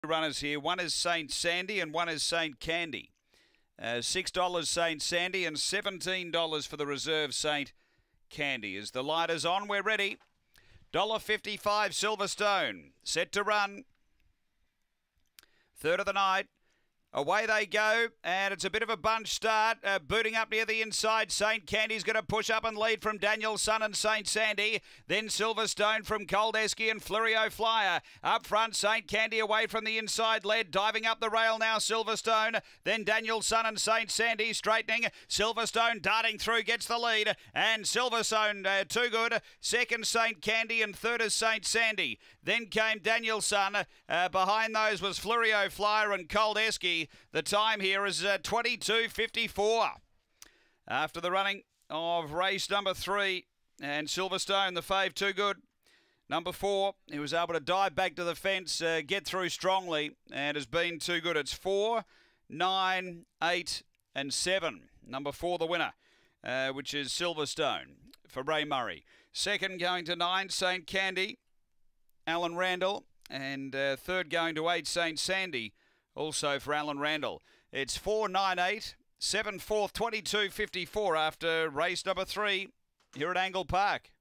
runners here. One is St. Sandy and one is St. Candy. $6 St. Sandy and $17 for the reserve St. Candy. As the light is on, we're ready. $1.55 Silverstone. Set to run. Third of the night. Away they go, and it's a bit of a bunch start. Booting up near the inside. St. Candy's going to push up and lead from Daniel Sun and St. Sandy. Then Silverstone from Coldesky and Flurio Flyer. Up front, St. Candy away from the inside led. Diving up the rail now, Silverstone. Then Daniel Sun and St. Sandy straightening. Silverstone darting through, gets the lead. And Silverstone, too good. Second, St. Candy, and third is St. Sandy. Then came Daniel Sun. Behind those was Flurio Flyer and Coldesky. The time here is 22:54. After the running of race number 3, and Silverstone, the fave, too good. Number 4, he was able to dive back to the fence, get through strongly, and has been too good. It's 4, 9, 8, and 7. Number 4, the winner, which is Silverstone for Ray Murray. Second going to 9, St. Candy, Alan Randall, and third going to 8, St. Sandy, also for Alan Randall. It's 4, 9, 8, 7 4th, 22:54 after race number 3 here at Angle Park.